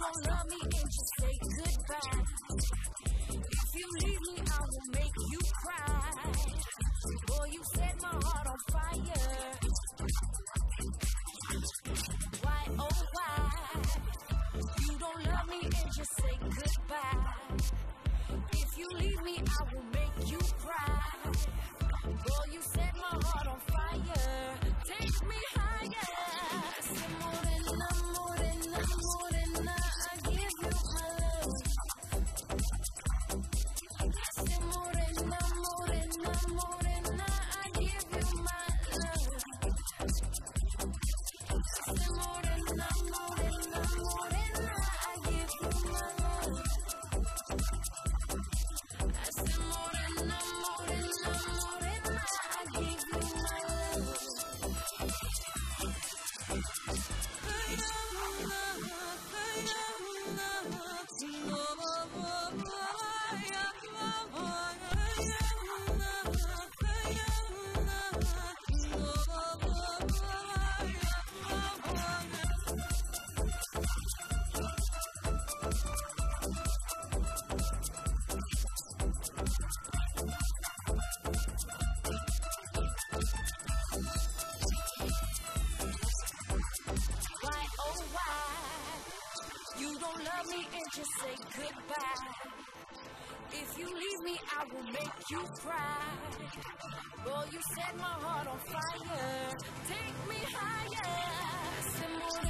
don't love me and just say goodbye. If you leave me, I will make you cry. Boy, you set my heart on fire. Why, oh why? You don't love me and just say goodbye. If you leave me, I will make you cry. Boy, you set my heart on fire. Take me higher. Say morena, morena, morena, I give you my love. Say morena, morena, morena, I give you my love. Say morena, morena, morena, I give you my love. I say morena, morena, morena, I give you my love. Why, oh why? You don't love me and just say goodbye. If you leave me, I will make you cry. Boy, you set my heart on fire. Take me higher. Say more